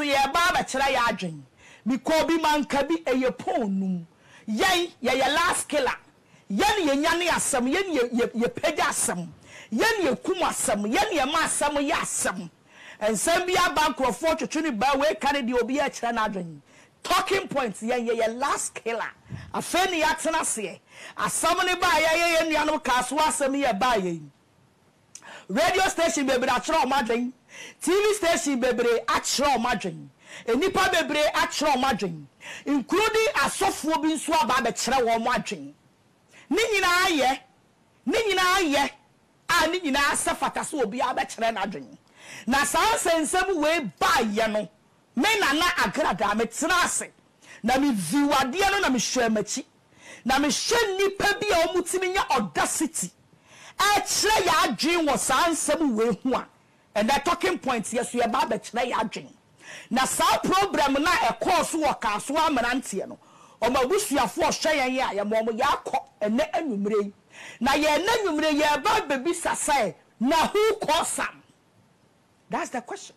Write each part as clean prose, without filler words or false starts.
so ye ba ba kira ya adwen mi ko bi manka bi eye ponum yen ye last killer yen ye nyane asem yen ye pega asem yen ye kum asem yen ye ma asem ye asem ensem bi aba krofo twetwe ni ba we kan de obi a kira na adwen talking points yen ye last killer afeni ya tena se asem ne ba ye nuano kaso asem ye ba ye radio station bebre achro madwen TV station bebre achro madwen enipa bebre achro madwen including asofo bi nso aba be kire wo madwen ni nyina ye a ni nyina asafata so obi aba kire na adwen na san sensem we ba ye no me na agrada me tena ase na me viwade no na me hwemachi na me hwe nipa bi a omutimi nya audacity a kire ya adwen wo san sensem we hu a and that talking points yes we about be kire ya adwen na sa program na e course wo ka so amanante no o ma busuafo hwe yan ya mo ya akọ ene anwumre na ye na anwumre ye ba bebi sasai na who cause some. That's the question.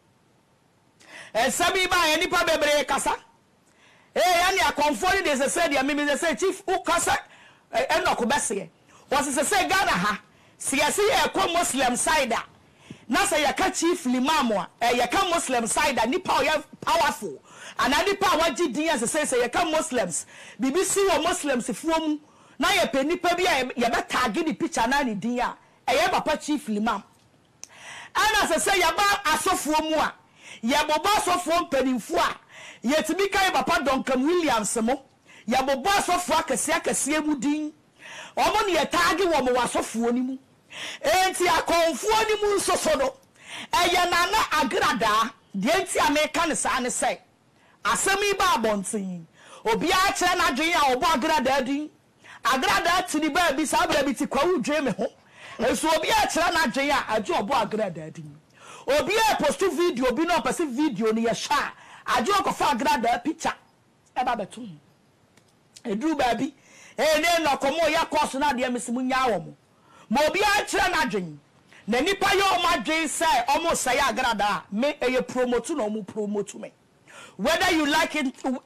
And sabi ba any pa bebre kasa yani akonfoni de se say dia me say chief who kasa enoko bese was say Ghana ha siasi e ko Muslim side na say yaka chief limamo yaka Muslim side nipa o powerful and nipa waji din as say yaka Muslims BBC wo Muslims fuom na ye pe nipa bia ye be tag the picture na ni din a eye papa chief limam ana say yaba asofo mu a ye bobo asofo mpanimfo a ye tibi kai papa Duncan Williams mo ye bobo asofo akese mu din omo ne ye tag wo mo asofo ni mu enti akonfo ni mu nsoso do eye nana agrada de enti ameka ne sa ne sei asemi ba abontin obi a kire na dwen a obo agrada din agrada tini ba bi sa bra bi ti kwa udwe me ho enso obi a kire na dwen a aje obo agrada din obi a post video bi no pese video ni ye sha aje okofa agrada picture e ba betu edru ba bi ne no komo ya course na de mesimu nya wo mo mo bi a kire na dwen na nipa ye o ma dwen say omo say agrada me eye promote no mo promote me whether you like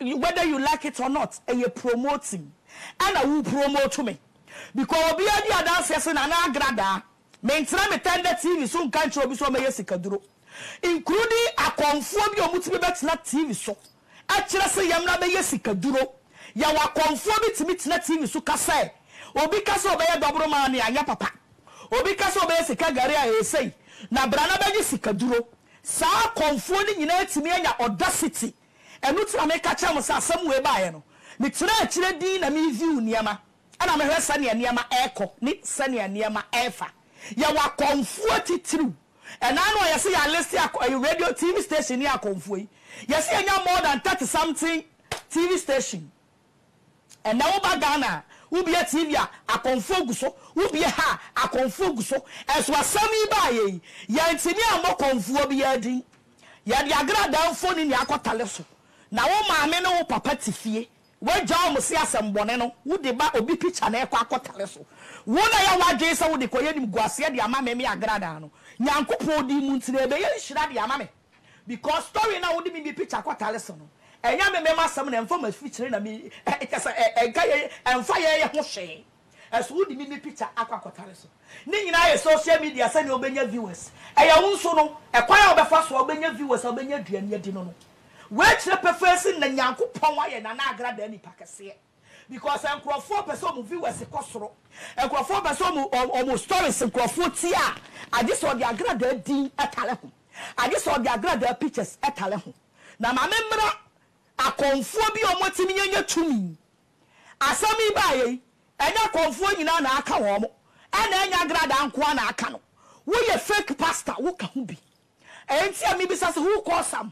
it or not eye promoting and I will promote me because obi a di adanse se na agrada me ntra me tender TV so nkancho obi so me yesikaduro including akonfo bi omutimi betena TV so a kire se yamna be yesikaduro ya wakonfo bi timi tena TV so kasa obi kasa obeye dobro ma ne anya papa obi kasa obeye sikagari a esei na brana be yesikaduro sa konfo ni nyina timi anya audacity enu tira me ka cha mo sa asem we baaye no me tira akire din na me view niama ana me hwesa ne niama eko ni sane niama efa ya wa konfo titiru ena no ye se ya list radio TV station ni akonfo yi ye se anya more than 30 something TV station ena wo ba Ghana ubi TV a akonfo guso ubi ha akonfo guso eso asami baaye ya ntini amo konfo bi ya din ya di agrada mfoni ni akotale so na wo maame no wo papa tifie wo jaw mo se asembone no wo de ba obi picture na ekwa akotale so wo na ya wadwe se wo de koye nim guase de ama me agrada no nyankopon di mu ntire be ye hira de ama me because story na wo de me picture akotale so no enya me masam na mfo ma feature na me ekasa enka ye emfa ye ho hwe eso wo de me picture akotale so ni nyina ye social media se ne obenya viewers eya wo nso no ekwa ya obefa so obenya viewers obenya duane adi no we kire perfection na nyankopon wa ye na agrada ni pakase because enkrofo person mu viewers kosoro enkrofo person mu stories enkrofo ti a ade so de agrada din etale ho ade so de agrada pictures etale ho na ma memra akonfo bi omotimi nyanya tumi asami baaye enya konfo nyina na aka wo mo ena enya agrada anko na aka no wo ye fake pastor wo ka hu bi enti ami bi say who call some?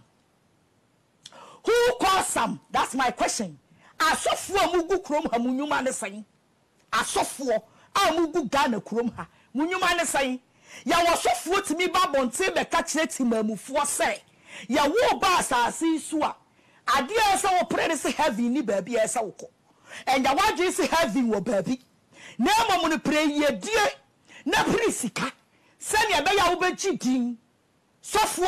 Who calls some? That's my question. Asofo amugu krom ha munyuma ne san. Asofo amugu Ghana krom ha munyuma ne san. Ya wasofo timi ba bonte be ka kire timamufo se. Ya wo ba asase su a. Ade ese wo pray se heaven ni ba bia ese wo ko. Enya wadwe se heaven wo ba bi. Na momu ne pray ye die na pray sika. Se ne be ya wo be gidin. Sofo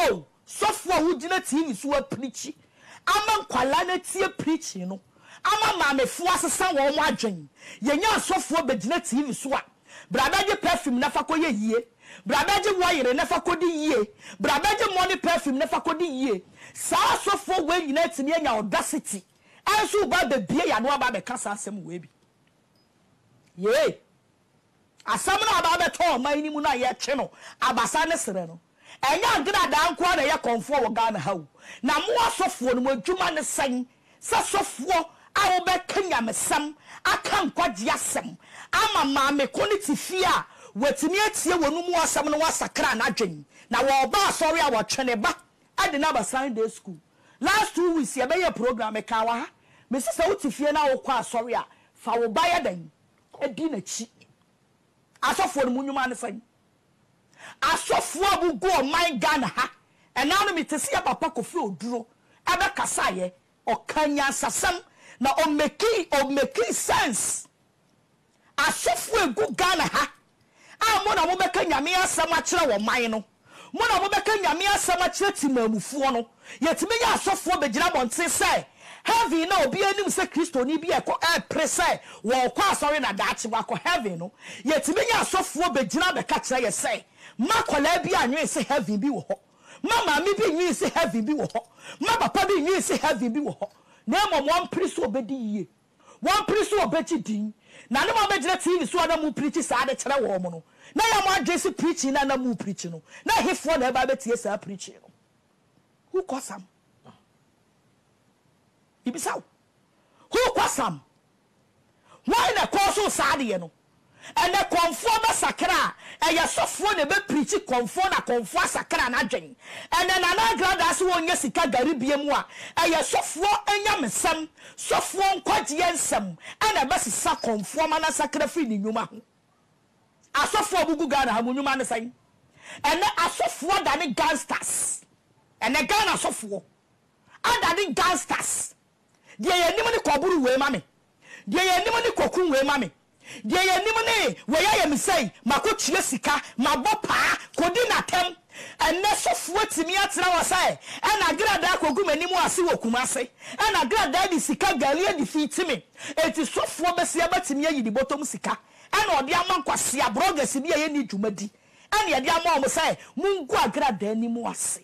sofo wo gina TV so a preach ama nkwala na tie preach no ama maamefo asesa wo mo adwen yenya sofo begina TV so a brabaje perfume na fakoye yie brabaje wire na fakodi yie brabaje money perfume na fakodi yie sa sofo we nyina timi anya audacity anso ba bebie ya no aba be kasa asem we bi ye asam na aba be to man ni mu na ye twe no abasa ne sere no enya ngina da nko na ye konfo wo Ghana hawo na mo asofo no adwuma ne san sa sofo a wo be kanya mesam aka nkwaje asem ama maame koniti fia watimi atie wonu mu asem no wasakra na adwen na wo ba sorry a wo twene ba ade na ba Sunday school last 2 weeks ye be ye program e ka wa ha me sisa wuti fie na wo kwa sorry a fa wo ba ye den edi na chi asofo no munwuma ne san asofo abugo my Ghana ha ena no metesi ya papa Kofi Oduro aba kasa ye okanya sasam na o make sense asofo egu Ghana ha mo na mo beka nyame asam a kire wo man no mo na mo beka nyame asam a kire timamufuo no yetime ya asofo begina bonte say heaven na obi anim se Kristo ni bi ekọ prese wo kwa sorry na daachi wa ko heaven no yetime ya asofo begina beka kire ye say makola bi anwe se heaven bi wo ho mama mi bi nwi se heaven bi wo ho ma papa bi nwi se heaven bi wo ho na mo one priest obedi yie one priest obedi din na ne mo begina TV so na mu preach sa de kire wo mo no na ya mo address preaching na mu preach no na hefo na ba betie sa preaching no who cause am ibisa who cause am why na cause sa de no and the conform sakra and ya sofo ne be preach conform na conform sakra na dwen and then anagra da so onye sika garibie mu a and ya sofo enya mesam sofo nkwaje ensam and be sisa conform na sakra fi ni nyuma ho asofo bugu Ghana ha nyuma ne san and asofo da ne gangsters and the Ghana asofo ada ne gangsters de ye nim ne koburu we mame de ye nim ne kokun we mame de ye nim ne we ya yem say makochie sika mabopa kodi natem enne sofo timi atena wa say e na grada kogu manimu ase wokuma ase e na grada di sika galie di fitimi eti sofo bese abatimi ayi di bottom sika e na odi amankwase abrogas bi ye ni dwumadi e na ye di ama o say mungu agrada animu ase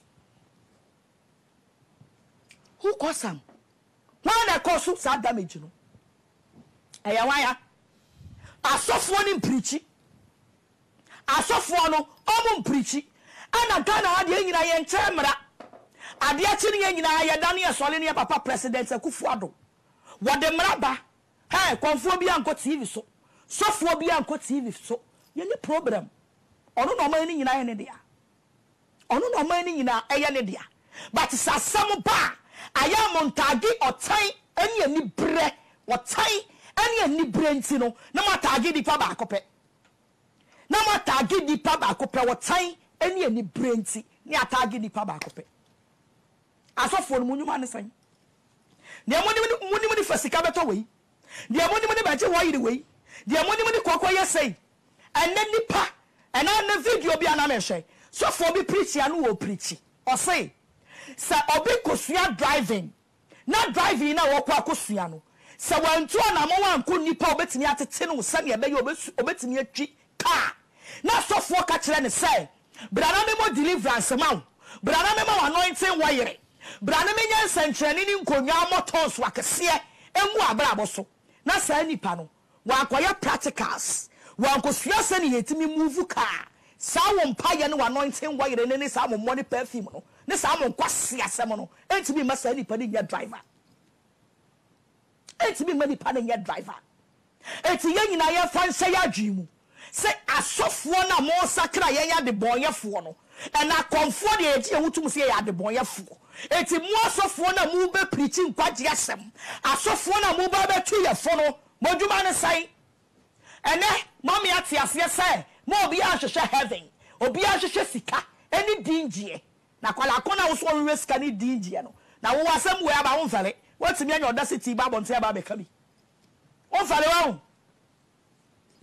who cause am why na cause sa damage no eya waya asofo ni preachi asofo no omo preachi ana Ghana ade nyina ye nchemra ade achi ne nyina ye dane ye sole ne papa president Akufo-Addo wode mraba konfo bi anko TV so sofo bi anko TV so ye ni problem ono no man ni nyina ye ne dia ono no man ni nyina eye ne dia but sasam ba aya montagi otan eni ani bre otan ani ani brenti no na matagi di pa ba kope na matagi di pa ba kope wotan ani ani brenti ni atagi di pa ba kope asofo no munwuma ne san de moni fasika beto we de moni ba je wayire we de moni kokoye sei enne nipa ena na video bi ana me hwe sofo bi preach ya no wo preach o say sa obi kosua driving na driving na wo kwa kosua no sa wantu na mo wanko nipa obetimi atete no se ne be obetimi atwi ka na sofo ka kire ne say brana me mo deliverance ma brana me ma anointing wire brana me nya nsankyerene ni nkonwa motos wakese emu abrabo so na sa nipa no wakoya practicals wankosua se ne yetimi move ka sa wo mpaye ne anointing wire ne sa mo money perfume no ne sa mo kwase asem no entimi ma sa nipa ne nya driver entimi ma nipa ne nya driver enti ye nyina ye fa nse ya adwimu se asofo na mo sakra ye ya de bonyefo no na konfo de eji ewutum se ya de bonyefo enti mo asofo na mo be preach nkwaje asem asofo na mo ba be tu ye fo no modwuma ne sai ene mami ati ase se mo obi a hwehwe heaven obi a hwehwe sika eni dingie na kwala kona wo so we sika ni dingie no na wo asem we aba wo mfale watimi anya audacity ba bonte aba be ka bi wo mfale wa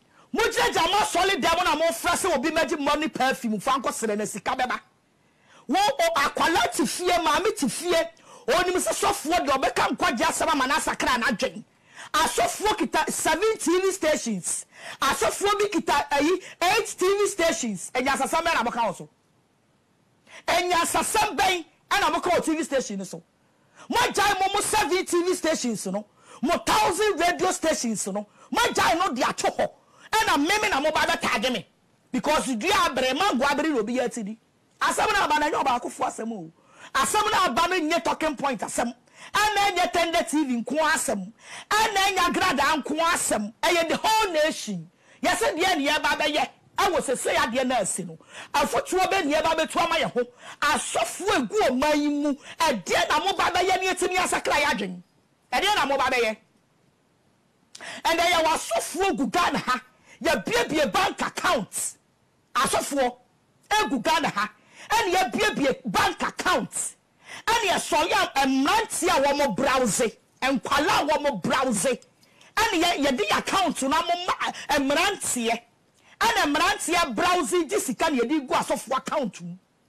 mujaja mo solid dem na mo frase obi maji money perfume fanko sere na sika beba wo akwala ti fie maame ti fie oni mi se sofo de obeka nkwaje asaba manasa kra na adwen asofo kita 7 TV stations asofo bi kita 8 TV stations enya sasa me na boka wo so enya sasa ben ana boka TV station so mo jai mo 7 TV stations no mo 1000 radio stations no mo jai no dia choho ena meme na mo ba tag me because you abre man go abre no bi yatidi asem na ba na nyo ba akofo asem o asem na ba no nye talking point asem ana nye tende TV nko asem ana nya grada nko asem eye the whole nation yes de ne ba ba ye awo sese ya de na asi no afotuo be ne ba betu ama ye ho asofo egu oman mu ede na mo ba ba ye ne etimi asakra ya adwen ede na mo ba ba ye and ya wasofo egu Ghana ha ya bie bank account asofo egu Ghana ha and ya bie bank account and ya so ya emranti a wo mo browse enkwala wo mo browse and ya di account na mo emranti and emranti ya browse jisika na di gu asofo account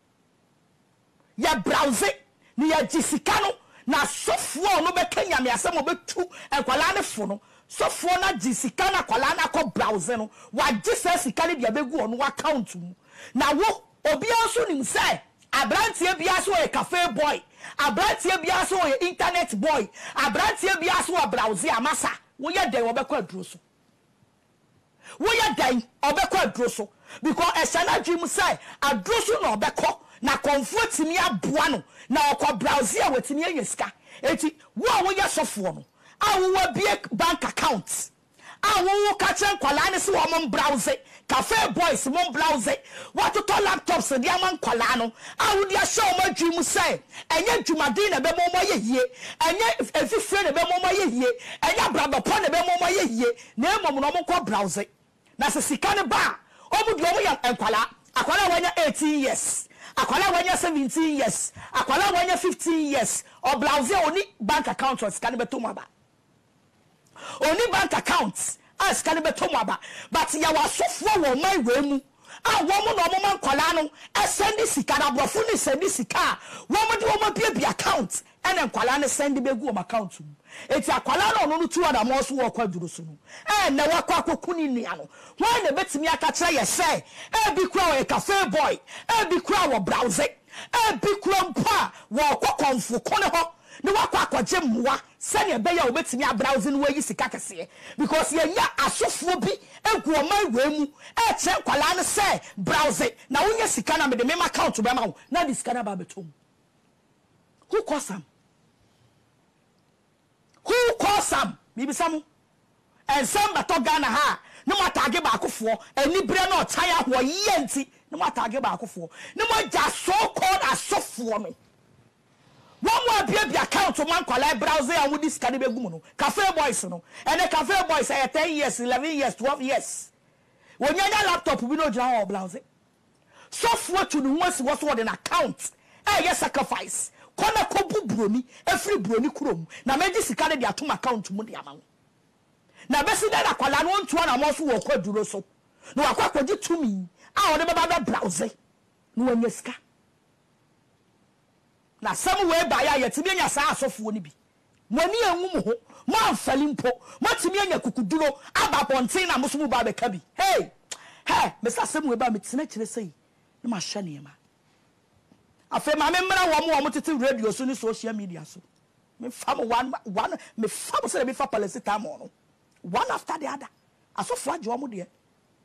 ya browse ni ya jisika no na sofo no be kenya me asem obetu enkwala ne fo no sofo na jisika na kwala na ko browse no wa jisa sika ne dia begu ono account mu na wo obi aso nim say abrantie bia so e cafe boy abrantie bia so e internet boy abrantie bia so browse amasa wo ye den obekọ aduro so wo ye den obekọ aduro so because esana dream say aduro so na obekọ na comfort mi aboa no na okọ browse a wetimi anyesika eti wo ye sofo no awo bie bank account awo ka chen kwala ne se wo mon browse cafe boys mon browse what to laptops de aman kwala no awo dia show ma dwum say enye dwumade na be mo yeye enye efifre na be mo yeye enye brabapo na be mo yeye na emom no mo ko browse na se sika ne ba omu de omu ya enkwala akwala wanya 18 years akwala wanya 17 years akwala wanya 15 years o browse oni bank account o sika ne beto mo ba oni bank accounts as can be tomaba but ya wasofo wo man wemu a wo mo no mo man kwala no send sika na brofo ni send sika wo mo de wo mo bia account and kwala ne send begu o account eti akwala no no tu ada mo so wo kwaduro so no na wakwa akokuni nia no wo na betimi aka kire ye say bi kura wo cafe boy bi kura wo browse bi kura mpa wo kokonfo kone ho ne wakwa akwaje mwa sani ebeya obetimi abrowse no wayi sika kese because ye ya asofo bi egu oman wemu che kwala ne say browse na wonya sika na me de mema account be ma wo na di sika na ba betom who cause am bibi samu en samba to Ghana ha no matage ba akofo anibre na otaya ho ye nti no matage ba akofo no mo ja so called asofo no one more baby account to man kwala browse and with this can be gumu cafe boys no and the cafe boys say 10 years 11 years 12 years when you laptop we no jam browse software to the ones was what an account yes sacrifice kona ko bubroni every broni krom na meji sika de atom account mu de ama na besi da kwala no ntu na mo so wo kwaduro so no akwakwagi tumi a wode baba browse no wanya sika na some way by ya yetimi anya sa asofo ni bi moni enwum ho mo amfali mpo matimi anya kukuduro aba ponten na musumu ba be ka bi hey me sa some way ba metina kire sei na ma hye ne ma afa ma me mra wo tete radio so ni social media so me fam one me fam so be fa palesita mo no one after the other asofo ajo mo de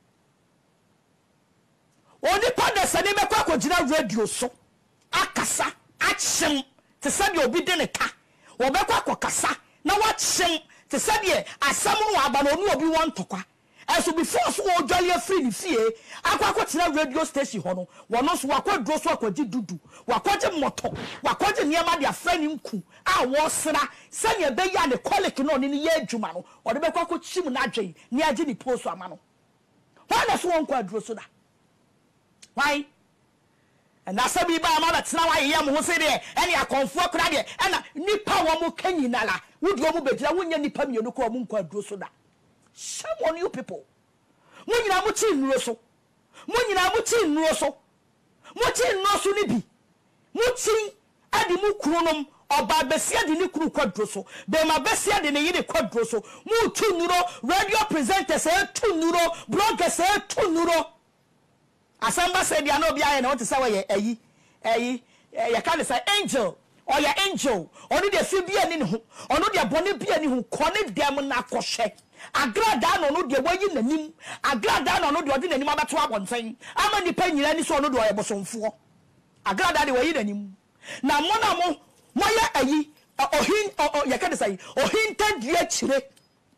oni pa de se ni be kwa kogina radio so akasa achim te sabe obi de ne ka wo be kwa kasa na wachim te sabe asam no aba no obi won tokwa eso before so wo jolly free ni fie akwa tena radio station ho no wono so wakwadro so akwaji dudu wakwaje moto wakwaje niema dia friend nku a wo sra sane be ya ne colic no ni ye adwuma no o de be kwa chim na adwen ni age ni post ama no wana so won kwadro so da why and that's be ba ma betena wa ye mo se de ene akonfo kra de na nipa wo mo kanyina la wudi wo mo begira wonya nipa mienu ko mo nkwadro so da. Shame on you people. Munyina muchi nro so. Munyina muchi nro so. Muchi nro so ni bi. mutin adi mu kuronom oba besia de ne kuru kwadro so be ma besia de ne yire kwadro so mu tu nuro radio presenters tu nuro bloggers tu nuro asamba say dia no bia ye na what say we eyi ya kan say angel or ya angel onu de fi bia ni ne ho onu de bone bia ni ho kone dem na kohwe agrada no no de wayi nanim agrada no no de odi nanim abeto abonten ama ni pa nyira ni so no de oyebosomfo agrada de wayi nanim na mo na mo moya ayi ohin ya kan say ohinta die chire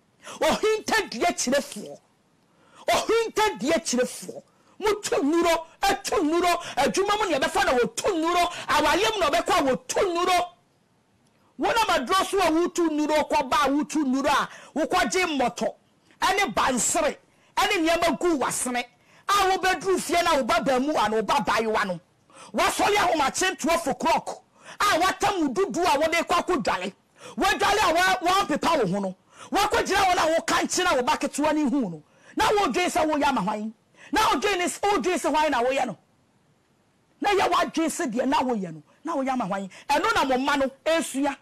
fo ohinta die chire fo mutu nuro etu nuro adwuma mu ne be fa na wo tu nuro awayem no be kwa wo tu nuro wona madro so a wo tu nuro kwa ba wo tu nuro a wo kwaje moto ene bansere ene niam gu wasene a wo bedru fie na wo baba mu an wo baba yiwa no wasole ahoma che 12 o'clock a watam dudu a wo de kwa kodwale wo dwale a wo pepa wo ho no wo kwagira wo na wo kanche na wo baketewa ni hu no na wo dwe sa wo ya mahwan na o dwe se hwan na wo ye no na ya wa dwe se de na wo ye no na wo ya mahwan eno na mo ma no esua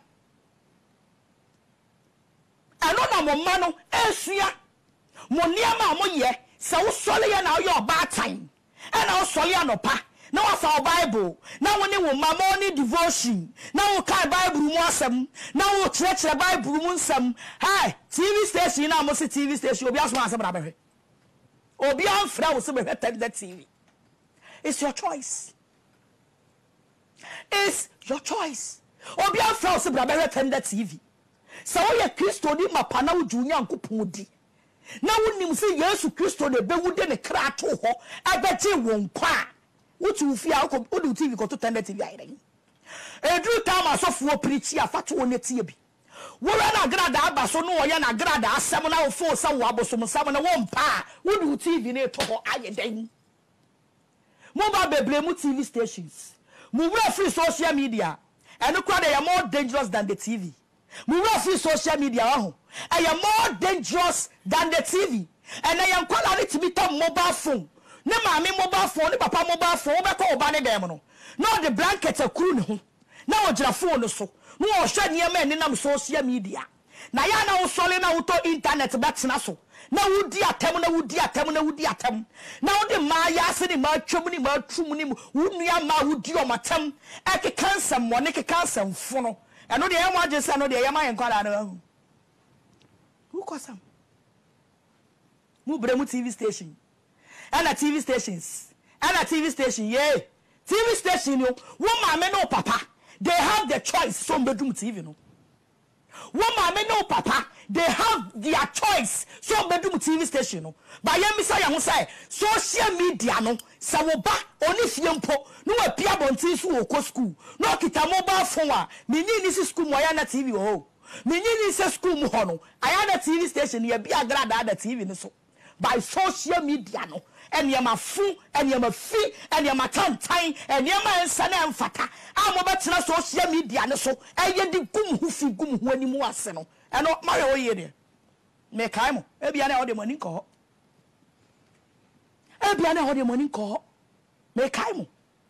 eno na mo ma no esua mo niama mo ye se wo sole ye na wo ye oba tan e na wo sole anopa na wo fa Bible na wo ne wo ma morning devotion na wo kai Bible mu asem na wo kire Bible mu nsem hi TV station na mo se TV station obi aso asem na behwe obi amfra wo se behwe that TV. It's your choice. It's your choice. Obi amfra wo se behwe that TV. So ye Kristo di mapana wo ju Nyankopon di na wonim se Yesu Kristo de bewude ne kra to ho abegye won kwa wotu fi a wo do TV ko to that TV ayren edru time asofo preach afato wo ne tie bi wo na grada abaso no wo ye na grada asem na wo fo sa wo abosom sam na wo mpa wo do TV ne to ho ayeden mo ba bebre mu TV stations mo wura free social media and kwa they are more dangerous than the TV. We will free social media. I am more dangerous than the TV. And I am calling to be mobile phone. Ne mami mobile phone, ne papa mobile phone, we call bane demono. No the blanket a crew no. Now jira phone so. No share near men in social media. Na ya na usole na uto internet back na so. Na wudi atem na wudi atem na wudi atem. Na wudi ma ya se ni ma twom ni ma trum ni wunua ma wudi o matem. Eke cancer mo ne ke cancer mfono. And no, the Yama just no, the Yama and Colorado. Who calls them? Move TV station. And a TV stations. And a TV station, yeah. TV station, you woman, no papa. They have the choice. Some bedroom TV, no. Woman, no papa. They have their choice. Some bedroom TV station, no. By Yamisa Yamusai, social media, no. Sawoba, only Fiampo, no a Piabontis who go school. No kita mobile phone. Mini is school, Moyana TV, oh. Mini is a school, Mohono. I had a TV station, you be a glad other TV, so. By social media, no. And yama fu, and yama fee, and yama time, and yama and sana and fata. I'm about to social media, so. I get the gum who fee gum when you more seno. And not my way. Make time, maybe I know the money call. Ebiana ho de money call me kaimo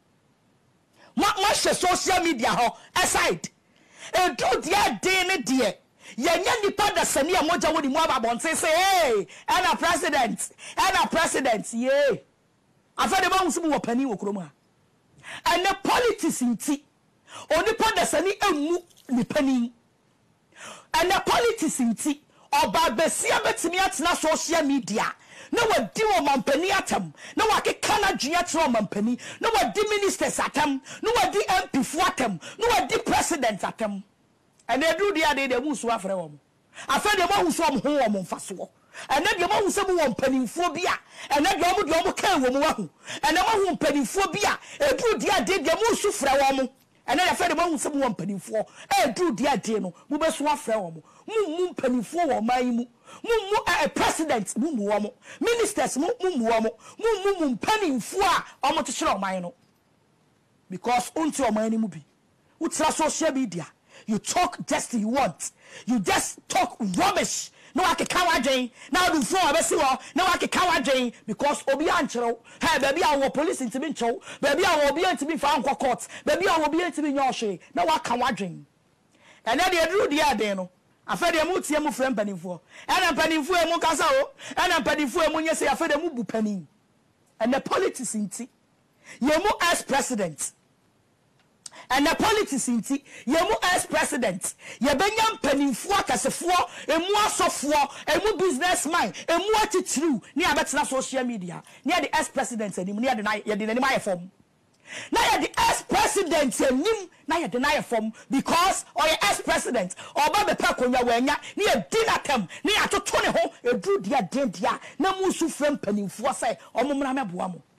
ma social media ho aside e do dia de ne de yenya nipa da sani a moja wodi mu ababonte say hey and a president yeah afade ba husu wo pani wo kromu ha and the politics inti onipa da sani emu ni pani and the politics inti oba besia betimi atena social media. No what do mampani atem. No what kana jia tro mampani. No what di ministers atem. No what di MP fu atem. No what di president atem. And they do the mu so afre wo. Afa de ma hu so mo ho wo mfaso. And then the ma hu se mo mpanimfo bia. And then the mo kan wo mo wa hu. And then ma hu mpanimfo bia. E do dia de mu so frɛ wo mo. And then afa de ma hu se mo mpanimfo. E do dia de no. Mo be so afre wo mo. Mu mpanimfo wo man mu. President mu ministers mu mpanimfo a omo to kire oman no because unto oman ni mu bi utra social media you talk just you want you just talk rubbish no akeka wadwen na do phone abesi wo na wakeka wadwen because obi ankyerɛw hey baby a wo police ntimi nkyɛw baby a wo obi ntimi fa nkɔ court baby a wo obi ntimi nyɔhwe na waka wadwen ɛna de aduru de aden no afɛ de mu tie mu frɛ mpanimfoɔ ɛna mpanimfoɔ mu kasa o ɛna mpanimfoɔ mu nyɛ sɛ afɛ de mu bu panin ɛna politics nti yemu as president and the politics inti yemu as president ye benya mpanimfo akasefo emu asofo emu businessman emu atitru ni abetena social media ni the ex president anim ni ye de nanim ayefom na ye the ex president anim na ye de na ayefom because or ye ex president oba be pa konwa wanya ni ye dinatem ni atoto ne ho edru dia dendia na musu frem mpanimfo sai omomra meboa mo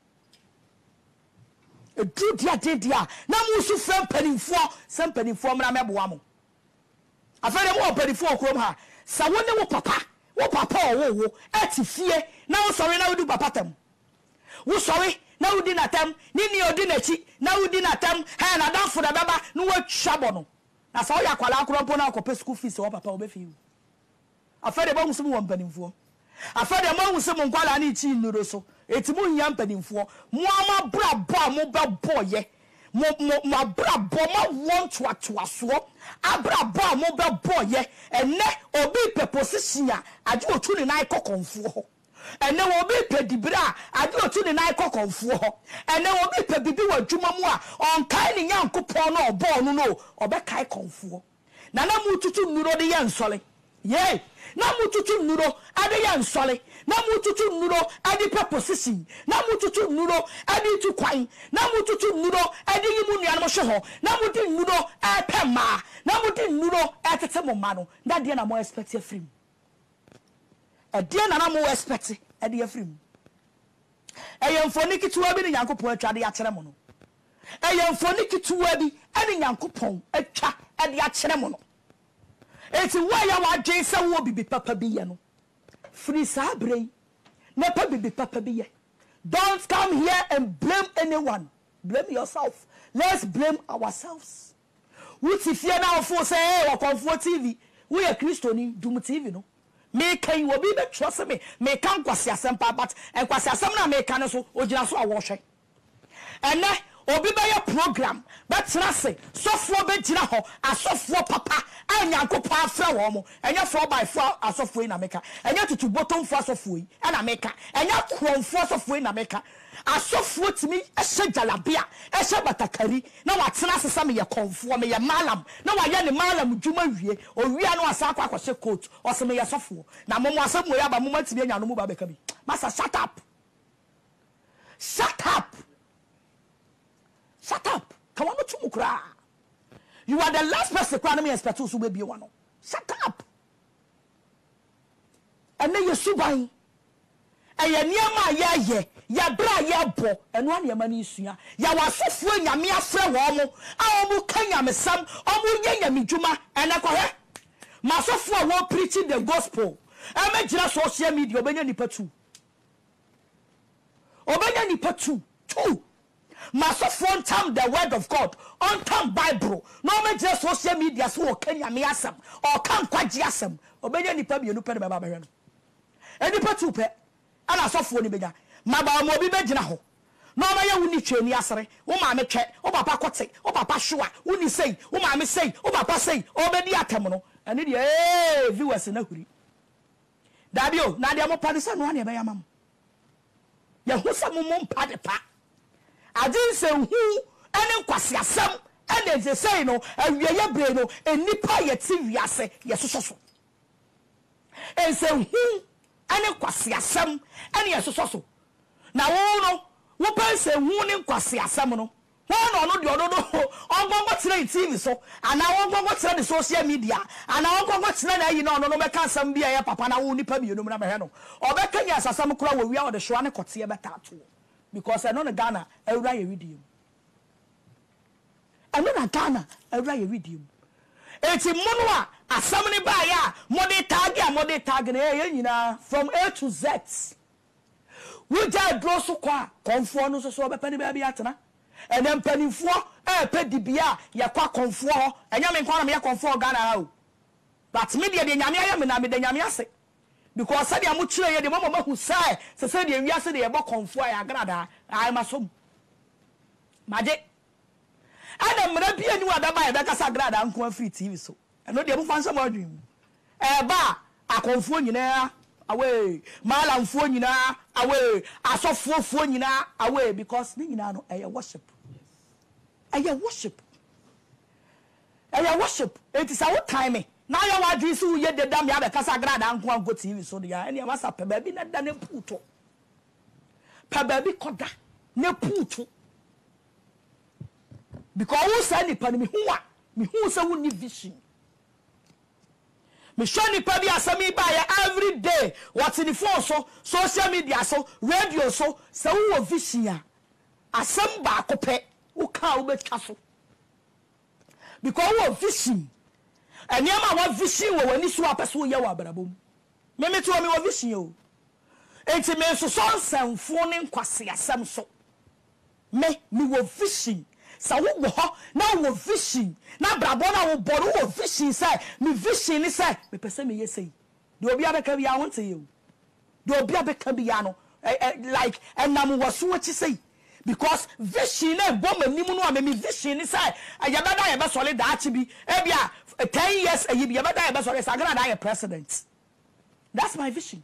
do dia na musu frem panimfo sem panimfo mra meboa mo afere mo panimfo krom ha sa woni wo papa wo atifie na wo sori na wodi papa tam wo sori na wodi natam ni odi nachi na wodi natam ha na danfo da baba no wo twabo no na sa wo yakwala akropon na akopɛ school fees wo papa wo be fi afere bo musu mo panimfo afade ma hu se mo nkwala na ichi nnuro so etimu nya mpanimfo mo ama brabo mo be boye mo brabo ma want to atoaso abrabo mo be boye ene obi pe position a ade otu ni nai kokonfo ho ene obi pe dibra ade otu ni nai kokonfo ho ene obi pe bibi wadwuma mu a onkai ni nyankopon na obo no no obekai konfo na mututu nnuro de ye nsole ye na mututu nnuro ade ye nsole na mututu nnuro ade pe position na mututu nnuro ade tu kwan na mututu nnuro ade yimu nuanom hwe ho na mututu nnuro pema na mututu nnuro tete mo ma no da de na mo expect afrim ade na mo expect ade afrim eyemfoni kituwa bi ni Nyankopon atwa de akere mo no eyemfoni kituwa bi ade Nyankopon atwa ade akere mo no eti waya wa dwen se wo bibi papa bi ye no free sabre na pa bibi papa bi ye. Don't come here and blame anyone, blame yourself. Let's blame ourselves. Wuti fie na ofo say hey wa konfo TV we a Christian dum TV no me kan wo bi be trust me kan kwase asem pa but en kwase asem na me kan so ogina so awo hwe ene obi be ye program but trase sofo be gina ho asofo papa Nyankopon afra wo mo enya 4x4 asofo na meka enya tutu bottom fo asofo yi na meka enya kromfo asofo na meka asofo timi ehye jalabia ehye batakari na watena sesa me ye konfo me ye malam na wa ye ne malam djuma wie owia no asa akwa kwose coat o se me ye sofo na momo asem mo ya ba momo timi enya no mu ba beka bi masa shut up come on to mukra. You are the last person to me expect to be one. Shut up. And then you subai. And you near my ya bra ya bo, and one your money is ya. Ya was so full ya mere friend womo. I almost can me some, almost yanga me juma, and I call her. Masofu won't preaching the gospel. I make just social media, Obenya Nipa 2. Obenya Nipa 2. Masofu on time the word of God, on time Bible. No me just social media so Kenya me asem or kan kwaji asem. Obenya Nipa bi enu pe na baba hwe no. Enipa 2 pe. Ana asofu ni benya. Maba mo bi begina ho. No ma ye wuni twani asere. Wo ma me twe, wo papa kote, wo papa hwa, wuni sei, wo ma me sei, wo papa sei, obedi atem no. Ene de viewers na huri. Dabio, na de mo padisa no ane be yamam. Ye hu sa mo mpade pa. Adin se hu ene kwase asem ene je sei no awieye bre no enipa ye ti wiase ye sososo. Ense hu ene kwase asem ene ye sososo. Na wo no wo pense hu ne kwase asem no wo no de ododo ongongo tire TV so ana ongongo tire the social media ana ongongo tire na yi no meka asem bia ya papa na wo nipa bi no na mehwe no obeka nya asasam kura wo wia wo de hwa ne kote beta ato because I know the Ghana every year with you. I know the Ghana every year with you. It's in Monua, a summon by ya, Mode tag, from A to Z. We just draw so qua, conform so a penny baby atana, and then penny for a pet dibia, ya qua conform, and yamin quantum ya conform Ghana. but me de nyame aya me na me de nyame ase because said ya mu kire ye de mama hu sai se se de wiase de ye bo konfo ya agrada ai masom maje adam mra bia ni wada ba ye be kasa agrada nko free tv so eno de mu fanso mo adwin ba akonfo nyina away malamfo nyina away asofofo nyina away because ni nyina no eye worship eye worship it is our time now you want to see ye de dam ya be kasa grada anko go tv so dia ene ma sa pe ba bi na da ne puto pa ba bi koda ne puto because who say ni pa ni me hu say who ni vision me show ni pa bi asami ba ya every day what in the phone so social media so radio so who vision ya asam ba ko pe who ka wo be twa so because who vision and yama wa vision wo wani so apeso ye wa brabom me to me wa vision o enti me so sanfo ne nkwase asem so me wo vision sa wo ho na wo vision na brabo na wo boru wo vision say me vision ni say me pese me yesei de obi abeka bi ya wonte ye o de obi abeka bi ya no like enam wo so chi say because vision na bomb nimu no me vision ni say ayabada ye be solid daachi bi e bia 10 years ayi bi yabada ye be solid sagana da ye president. That's my vision.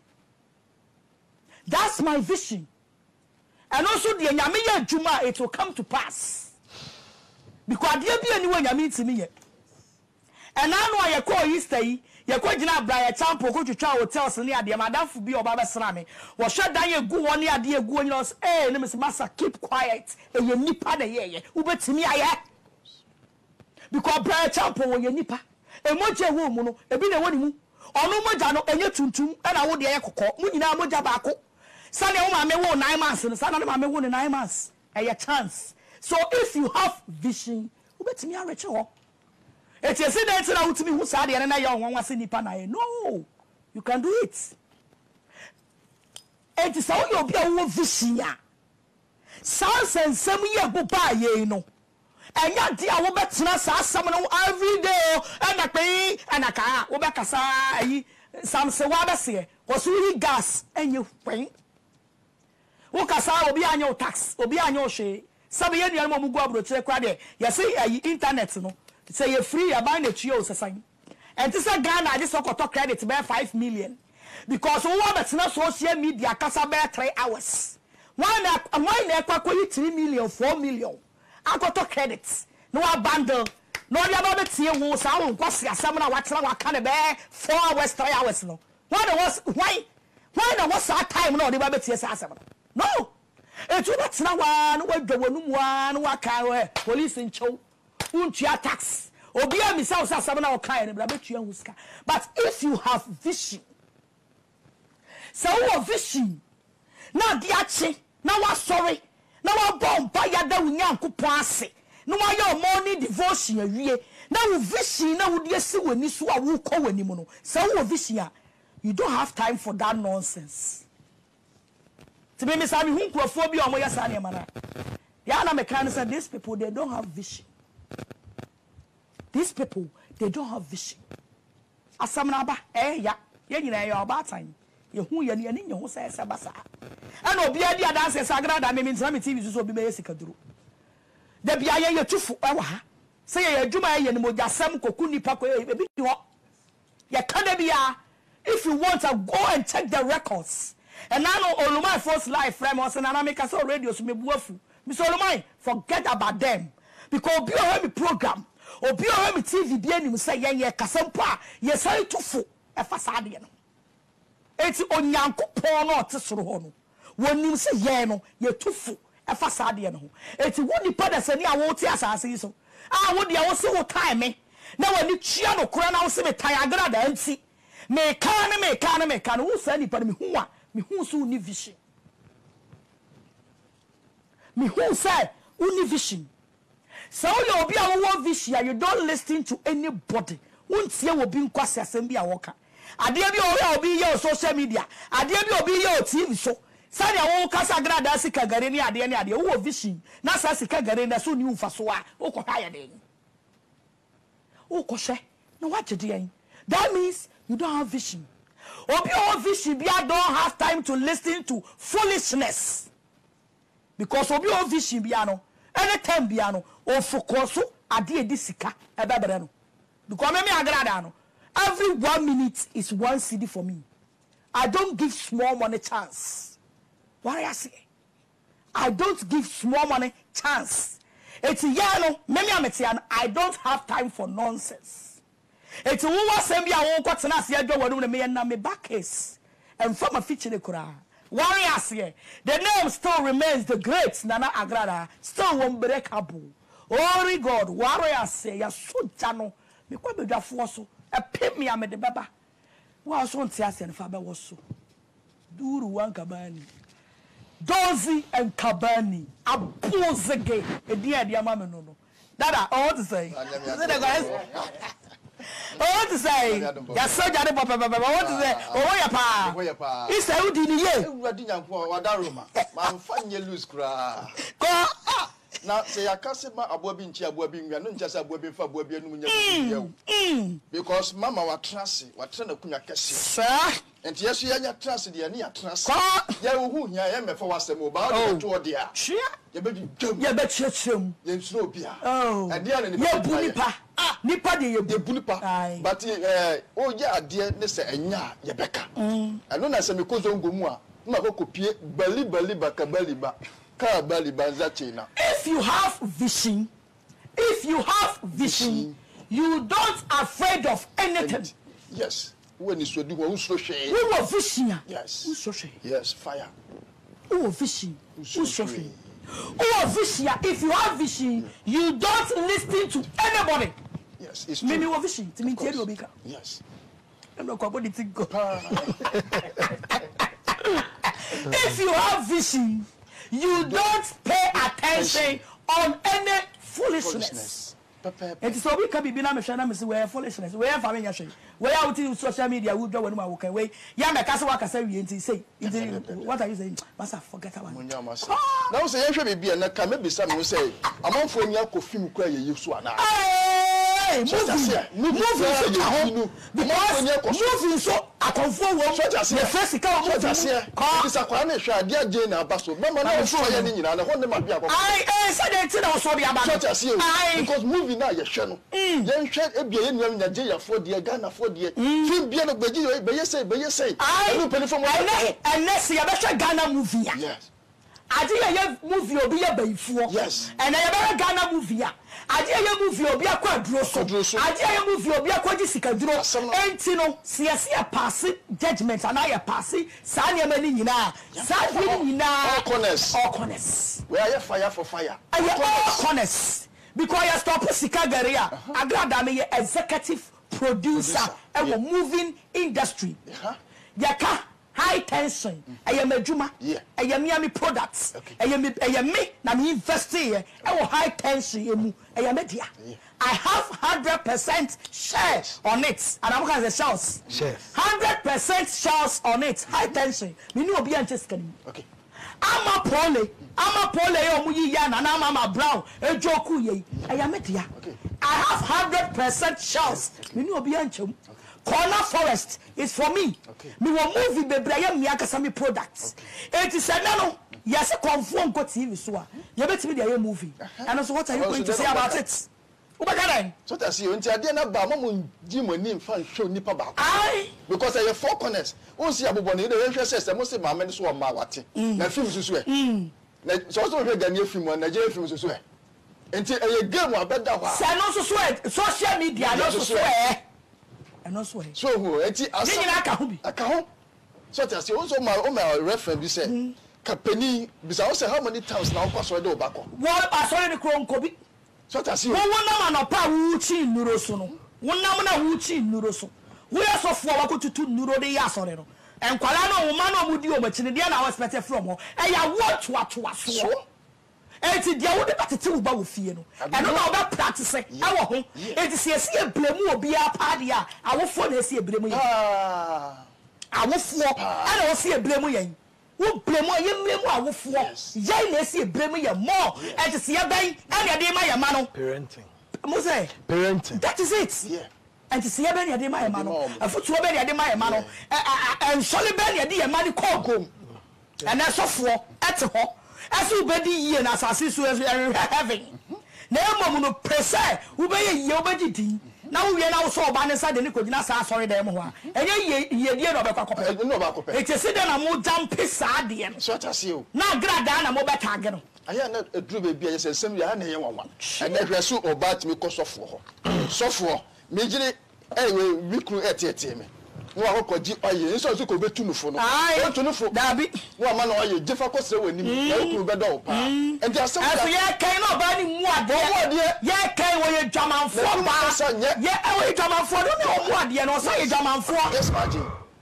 And also the nyame ye adwuma it will come to pass because there be anyone nyame ntimi ye and now no ye call Easter yi ye ko gina bra ye champo ko twetwa hotels ne ade madamfo bi oba be sra me wo hwe dan ye gu won ne ade egu onyo ne me masa keep quiet e ye nipa na ye ubetimi aye because bra ye champo wo ye nipa e moje wo mu no e bi na woni mu onu moja no enye tuntum e na wo de ye kokko mu nyina moja ba ko sane wo ma me wo 9 months no sane ma me wo 9 months a chance. So if you have vision ubetimi areche ho it is not na utimi hu sa de na ya onwa se nipa na no you can do it. It is how you be a vision ya sans ensem ye bo ba ye no enya dia wo betena sa asam no every day and pe anaka wo be kasa yi samse wa be se wo so yi gas enye hwen wo kasa obi anyo tax obi anyo hwe sabe ye nua mo gu abrochire kwa de ye say ayi internet no say you free ya buy na tuo sesan and this Ghana I just got credit by 5 million because we want betena social media kasa by 3 hours why na ekwa 3 million 4 million I got credit no bundle no dia ba betie wo sa wo nkwase asem na watera waka ne be 4 hours 3 hours no why na was that time no dia ba betie sa asem no etu betena wa no wadwanu mu no waka police nchow untua tax obi a misa usa asem na waka ne bra betua huska. But if you have vision so wo vision na dia che na wa sorry na wa bomba ya da unyankopon ase no wa your morning devotion awie na wo vision na wo de esi wani so a wo kɔ wani mu no so wo vision you don't have time for that nonsense. To me say me hu nkrofo bi o mo yesa ne mana ya na me kan say these people they don't have vision. These people they don't have vision. Asam na ba ya ye nyina ya oba tan ye hu ye ne nye hu say basa ana obi adi adanse sagrada me ntina me TV so obi be yesikaduro da bia ye tufu ewa ha say ye adwuma ye ne mogasam koku nipa ko e bi ho ye kada bia if you want to go and check the records and now Olumai first life frame us na make us radio so me buafu Mr. Olumai forget about them because obi o me program obi o me TV bia nim say ye kasampa ye say tufu e fasade no eti onyankopon no otesoro ho no wonim se ye no ye tufu e fasade no ho eti woni pada sani a wo ti asase so a wo dia wo se wo time na wani tua no kora na wo se me tan agra da anti me kan wo sa ni pada me hu so ni vision me hu say uni vision so you obi a wo vision you don't listen to anybody wontie wo bi nkwase asem bi a woka ade bi obi ye social media ade bi obi ye TV so sani awo kasa grada sika gare ni ade wo vision na sa sika gare na so ni ufa so a wo ko haya den wo ko hwe na wa gede yan That means you don't have vision. Obi o vision bia don't have time to listen to foolishness. Because obi o vision bia no, anytime bia no, o focus ade edi sika ebebere no. Because me agrada no. Every 1 minute is 1 CD for me. I don't give small money chance. What I say? I don't give small money chance. It's yano, I don't have time for nonsense. It's who was send me a won't got to see a job when me and me back case. And from a feature the Quran. What I say? The name still remains the great Nana Agrada, still won't break a boo. Oh, God, what I say, ya so jano, me quite be the force. A pimp me, I'm a de baba. Was one Tias and Faber was so. Duru one Cabani. Dozy and Cabani. A bozege. A dear mamma no. Dada, I want to say. I want to say. That's so jolly, Papa. I want to say. Oh, your pa. It's a good year. I'm fine, you lose cry. Now say I can't say my abuabin chia abuabin, we are not just abuabin for abuabin. Because Mama was trusty, what trying to kunya kesi. Sir, and yes, you are trusted, you are near trust. Yeah, who I am for was the mobile to dear. Cheer, you bet you, you slow beer. Oh, and dear, Bunipa, Nipa, the Bunipa. But oh, yeah, dear, Nessa and ya, Yabeka. I don't know, some because on Gumua, Mako Pie, Belly, Baka, Belly, If you have vision, you don't afraid of anything. Yes. When you do who's so shame. We were vision. Yes. Who's so shame? Yes, fire. Oh, vision. Who's so shame? Oh, vision. If you have vision, you don't listen to anybody. Yes, it's true. Maybe you vision. To me, yes. I'm not going to go. If you have vision, you don't pay attention on any foolishness. It is so we can be bina meshana mesi we foolishness. We have family yashe. We are out in social media. We do when we walk away. Ya me kasa waka say we enti say. What are you saying? Masa forget that one. Now say yahwe be na ka me bisa me say amanfo nya ko film kwa ye yusu ana. Moving so I confirm what the first car is a corner shot, dear Jane Abaso. Mamma, I said it also because moving now, your channel. Then shed a bien young Nigeria for the Ghana for the film bien of the but you say, I will pay for my unless you have a Ghana movie. Yes. I did a movie or be a before. Yes. And I have a Ghana movie. I did a movie or be a quadroso. I did a movie or be a quadrisica draw. And you know, see a passing judgment and I a passing Sanya Melina. All corners. Where are you fire for fire? I am all corners. Because I stop Sicagaria. I got me executive producer and a moving industry. Yaka. High tension. I am a Juma. I am Miami products. I am me. Na me invest here. I high tension. I am media. I have 100% share on it, and I'm going to shares. 100% shares on it. High tension. Me no be interested. Okay. I'm a pole. Omuyi yana na mama brown. Ejoku ye. I am media. I have 100% shares. Me no be interested. Corner Forest is for me. Okay. Me will movie baby I am Yakasami products. It is a no. Yes, a confirm go TV so. You bet me the movie. And also what are you going to say about it? So that's you until I didn't ba mom Jim name fan show nipa ba. Aye. Because I have 4 corners. Won see abobone the rehwe say mo say ma me so ma wate. Na film susu e. Na so so hwe Ghanaian film na Nigeria film susu e. Enti e game abeda ho. Say no susu e social media no susu e. And also so who enti aka so that's also my reference be say kapeni bisa say how many times now kwaso de obako what asori ni kro nkobi so that's you wona na pa wuchi nuro so no wona na wuchi nuro so we asofo wakotutu nuro de ya asori no enkwala no wo ma no mudi o machine de na expect from ho e ya what so enti dia wo de batete wo ba wo fie no eno na oba practice e wo ho enti se esi eblemu obi apa dia awofo na esi eblemu yen awofo ana wo si eblemu yen wo blemu yen mlemu awofo yen na esi eblemu yen more enti se ye ben ana de ma ye ma no parenting mo say parenting that is it and to see a benny de my man, a foot to a benny de my man, and solid benny de money call and that's off for at home. As you be ye and as I see having. Never no press, who be your budgeting. Now we are now so bad inside the liquid, not sorry, them one. And ye no back. It is sitting a more damn piss, such as you. Now, Gradana, more better target. I had not a true baby, I said, some one. And that was so bad to me, cost of war. Software, majorly, anyway, we could at it. No, I could so to go to for no. I want to know for Dabby. One man or you difficult when you be dog. And just so I cannot buy any more. Yeah, can we jam on for yeah, I will jam on for no more, dear, no say jam on for. Yes, Martin.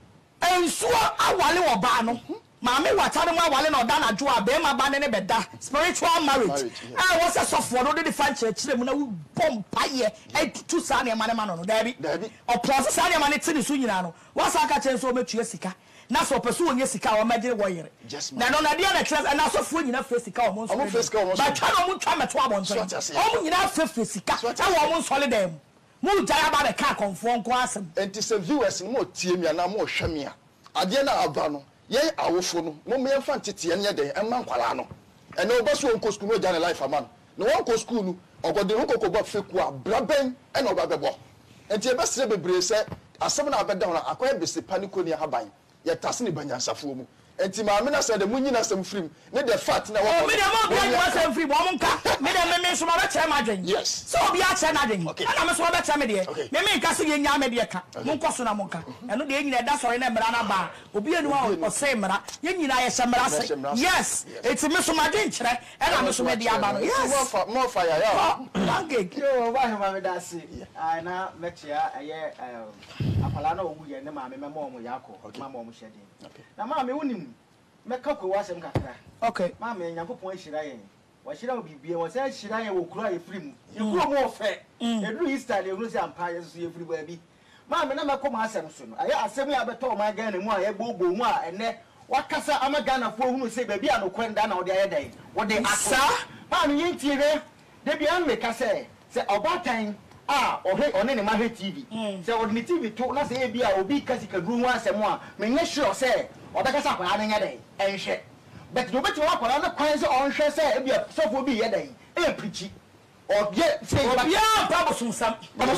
And so I want to bano. Mammy, what time I want to done a draw, bear my banana bed, spiritual marriage. I was a software, no different church, no bomb pie, 2 sunny man, Daddy, or plus sunny man, it's in the Sunano. What's I catch so much Jessica? Now so pursuing Jessica or Magic Warrior. Just now, on the other class, and also food enough physical almost. But I won't try my trouble. Oh, enough physical, I won't solid them. Move about a car conform class and to some viewers more team and more shamia. Adiana Albano. Ye awofo no me yemfa ntete anya den emma nkwala and no boss won ko school no jana life man no won ko school no ogode won ko bo feku a braben e no babebo enti e besere bebre se asem na abeda ho akoya bese paniko ni haban ye tase ni banyansafo mu enti ma me na se de munyi na sem frim ne the fact na wo me de mo bia sem frim wo monka me de me so ma be chere ma dwen yes so obi a chere na dwen na me so be chere me de me nka se ye nya me de ka monko so na monka eno de nyina da sori na mra na ba obi enu a o se mra ye nyina ye shemra se yes enti me so ma dwen chere e na me so me de aba no yes more fire ya danke yo ba he ma me da se ai na me chia eye akwala na owu ye ne ma me mo yako ma mo hyede na ma me wonim meka ko wasem kakra okay ma me nyankopon ahira yen wa hira obibie wo se ahira yen wo kura ye firi mu ye kura mo ofe edru easter le hunu se ampa ye so ye firi ba bi ma me na meko ma asem so no aye asem ya beto ma ga na mu a ye gbogbo mu a ene wakasa amagana fo hunu se ba bi anokwenda na ode aye dai wode asa ma me yintiire de bi an me ka se obatan ohe one ne ma he TV se odni TV to na se e bia obi kasika duru ho asem a menye sure se obekasa kwa anya dai enhwe but do beti wa kwa na kwan se onhwe se e bia sofo bi ye dai e preachi obie se obia babosonsam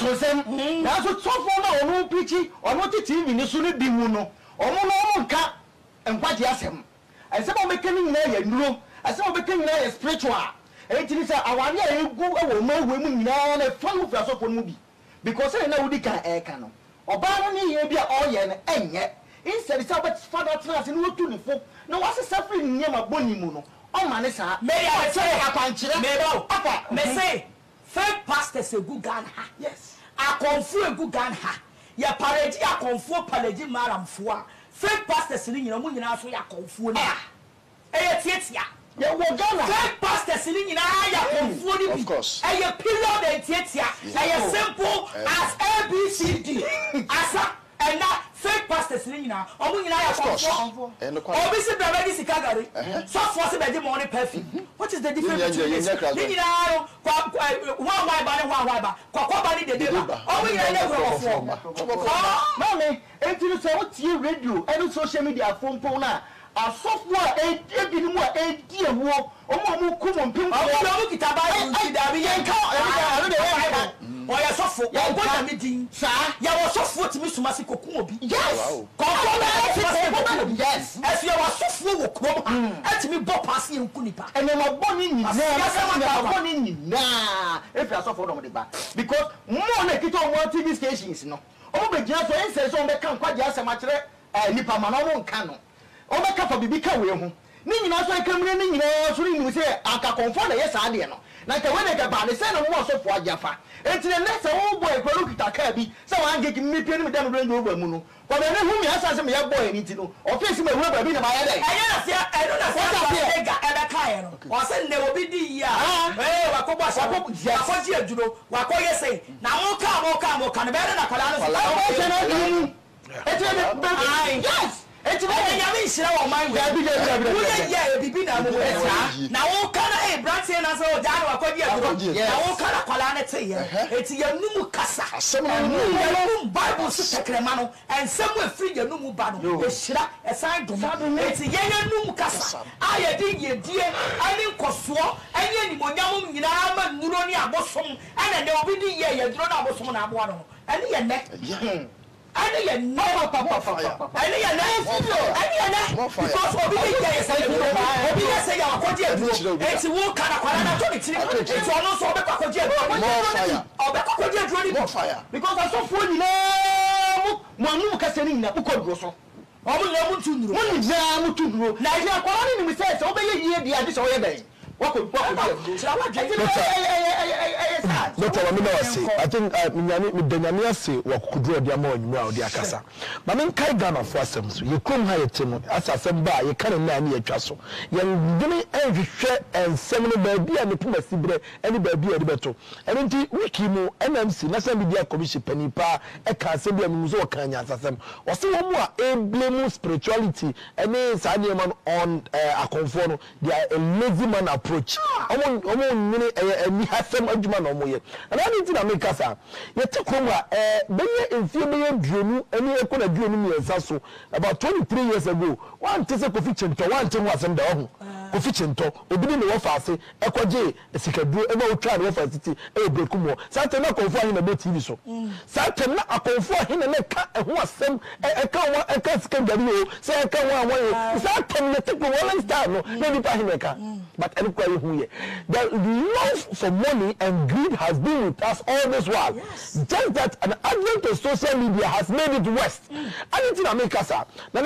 na so sofo na onu preachi onu ti TV ni so ne bi mu no onu no nka enkwaje asem asem o mekani nyina ya nuro asem o mekani nyina ya spiritual etini say awani egu ewo mawe mu nyina na famu fa so pon mu bi because say na wudi kan eka no oba no ni ye bia oye no enye instead say but father trans ni wotu ni fo na wase safri nyema boni mu no o ma ne sa me ya say akwanchire me ba apa me say fake pastors egu gan ha yes akonfu egu gan ha ya parade akonfu parade maramfo a fake pastors ni nyina mu nyina so ya akonfu na tietia ye wo Ghana fake pastors ni nyina ya konfuo ni bi e period and tietia e simple as ABCD asa and na fake pastors ni nyina omu nyina ya konfuo obi se baba di sikagari so for se be di money perfume what is the difference between this ni nyina wa ba kwa ba ni de ba omu nyina ya konfuo mami entinu se what you radio any social media phone na a software ebi ni mu edi ewo omo kumo mpim ko omo kitaba yi dabi yenka ari de o ya sofo o boja mi din sa ya wo sofo ti mi suma se kokun obi yes yes as you wa sofo wo kro ati mi bo pass yen ku nipa ene ma boni ni na boni ni na if you sofo do de ba because mo na kito mo TV stations no o be gina so en se so be kan kwaje asema kire nipa ma no mo nka no oba kafa bibi ka we hu ni nyina so akamre ni nyina so ni se aka konfo na yes ade no na ka we na ga ba ne se na mo so fo ajafa enti ne se wo boy ko lukita ka bi se wan ge mi pie ni me dem brand over mu no ko be ne hu mi asa se me ya boy ni ti no office me wura ba bi na ba ya dai aya se I don't know se ga ebe ka ye no o se ne obi di ya wa ko bo sa ko ji aduro wa ko ye se na mo ka ne be na kwala no se yes eti be ya me hira wo man we bi de we ya bibi na mo na wo kana branch say na so ja no akodi aduro na wo kala kwala na te ye eti ye numu kasa asem no numu bible sekrema no ensem we free ye numu ba no e hira e san doma eti ye numu kasa aye di ye die ani nkoso ani animonyam nyina ma nuro ni abosom ene de obi di ye duro na abosom na abo no ani ye ne ani ye no papa ani ye ne because obi ye say ya akodi aduro eti wo kana kwala na to ni tiri eti ono so obi akodi aduro obi akodi aduro ni fire because aso fo nyina mo anu kase ni nyina ukoduro so omo na mu tunuro mo ni ja mu tunuro na ija kwala ni mi say so obi ye yie dia di so ye ben wako Doctor Wamina was say, I think Minyani say wakudro dia mo nyuma odi akasa. Ma men kai Ghana for asem so. Ye kom ha yete no asa asem ba ye kan na ne atwa so. Ye ndini enhwehwe ensem no ba bia ne puma sibre ene ba bia de beto. Ene nti wiki mu NMC National Media Commission panipa e ka asem bia mu so kan nya asem. O se wo mu a blame spirituality ene sa ne man on akonfo no they are a lazy man approach. Omo nyine ni hasem adwuma no moye. And I need to make us ye te kroma beye enfie beye dronu eni ekola dronu mi ensaso about 23 years ago one tese Kofi Chento one te ho asem da ho Kofi Chento obi ni wo faase ekoje esikaduro eba wo twa wo faase ti e breku mo santem na konfo ahi na be TV so santem na akonfo ahi na ka ho asem eka sikadari o se eka ho awon santem na te ko one star no na bi pa ahi na ka but any kwa hu ye the love for money and greed has been with us all this while. Yes. Just that an advent of social media has made it worse. Anything I make us up. Now,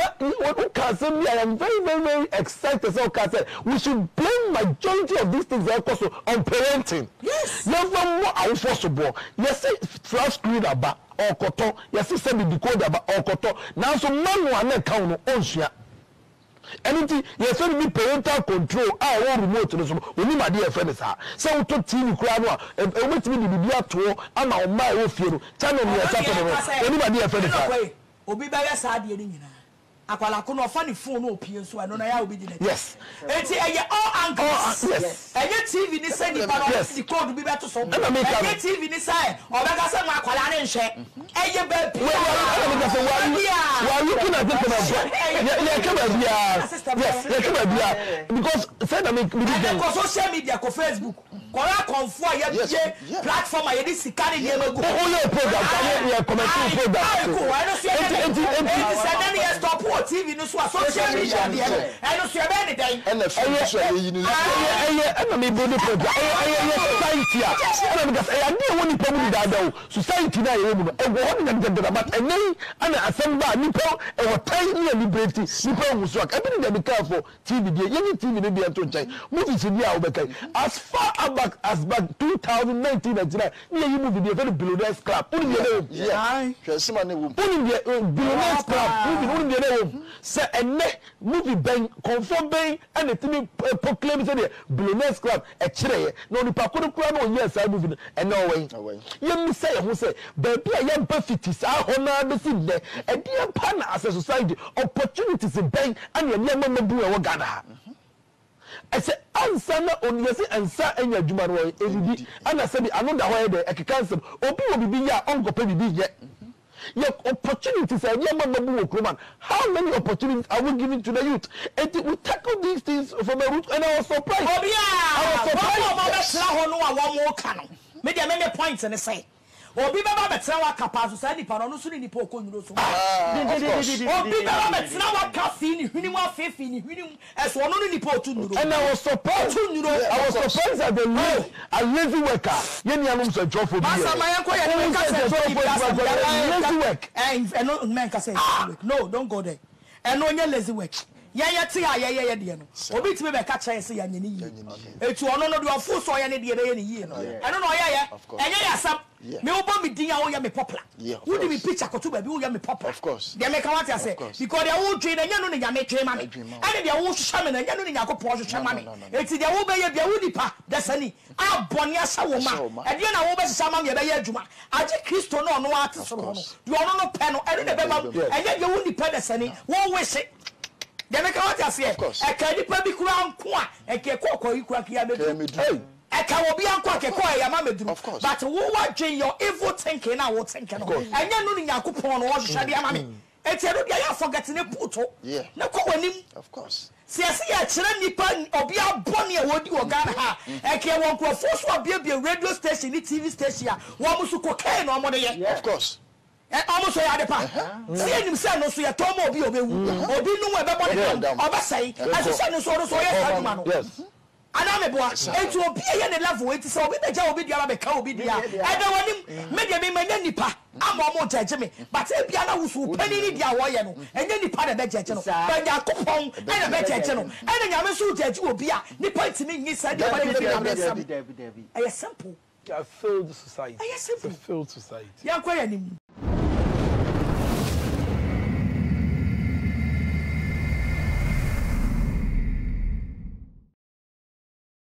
I am very excited. So, we should blame majority of these things also on parenting. Yes. Never more enforceable. Yes, flash screen about or koto. Yes, send the decoder about or koto. Now, so man one account on share. Anything you say me parental control I remote no so oni ma dey friend sa say we to TV kura no e wetimi di bibia to ama o ma e ofie no channel me sa to no oni ma dey friend sa obi ba ya sa de ni nyina akwala ko no fa ni phone no opie so no na ya obi di na yes enti eye all angles yes eye TV ni say ni pa no di code bi beto so eye TV ni say obeka say ma akwala ne nhwe eye ba bi wa looking at it yes because said I mean social media ko Facebook kora konfo ye platform ye di sikari ye mego program ya comment program ko I no see stop TV no so social media dey I no see be anything and so ye ni and me body program society and because I dey woni pa mu da society na ye mu no e go ho na ndendera but enyi ana asamba nipa e wo tai ni liberty nipa mu so aka be dey be careful TV dey ye TV no be to nchai movies bi a wo be kai as far as back 2019 Nigeria ni ye movie dey very Billionaires Club uni dey yeah hwesima ne wo uni dey Billionaires Club uni dey wo say enne movie ben confirm ben and etimi proclaim say the Billionaires Club e kire no ni pa kodokura no yes I movie enne owen ye mi say ho say baby a ye mpa fiti sa ho na be si de e dey pa na as a society opportunities ben and ye nyama mabu e wo Ghana I say answer na on yesi ansa enya adwuma no edidi ana say anu da ho de ekekansem obi bi ya onko pa bibi ye your opportunities and your mama how many opportunities are we giving to the youth? And we tackle these things from a root and I was surprised. Oh yeah, I was surprised. Many points and say. Obi baba betra wa kapa society pa no so ni nipa okonyuro so obi baba betra wa kafi ni hwini mu afefi ni hwini eso no ni nipa otunuro and I was surprised at the lazy worker yeni anum so jofo bi masa mayan ko ya ni ka say lazy work and no men ka say no don't go there and no lazy work ye ti a ye de no obi ti be ka kire say ya nyeni yi etu ono no de ofo so ye ne de ye ne yi no eno no ye enye ya sam me obo me din a wo ye me popular wo di me picture ko to ba bi wo ye me popular of course de me ka what say because they wo twe na nya no ne nya me twe ma me and they wo hwehwa me na nya no ne nya ko po hwehwa ma me eti de wo be ye bia wo di pa desani a boni asa wo ma e de na wo be hwehwa ma me be ye adwuma age Kristo no no ate so no de ono no pe no e de be ma enye de wo di pa desani wo we se dem ka what ase e ka nipa bi kura nko a e ke kokko yi kura kia medu e ka obi anko akeko ya ma meduru but wo wadwen your evil thinking na wo thinking no enya no ni yakopon no wo hwehwade ama me etiero dia ya forget ne puto na ko wanim of course siasi ya kire nipa obi abone e wodi wo Ghana ha e ke won ko foso abia radio station ni TV station a wo musu cocaine no mo de ye of course almost ya de pa see enim say no so ya to mo obi obewu obi nu we be bone obasai asese no so so ya saduma no yes ana me boa etu obi ye ne level eti say obi beja obi dia be ka obi dia e da wonim me de me manya nipa ama mo jeje me but e bia na wusu pani ni dia wo ye no enya nipa de bejeje no ba ja kopon e na bejeje no e na nyame so jeje obi a nipa timi nyi sa dia ba de bi na be sam e simple a failed society a failed society ya kwa ya nim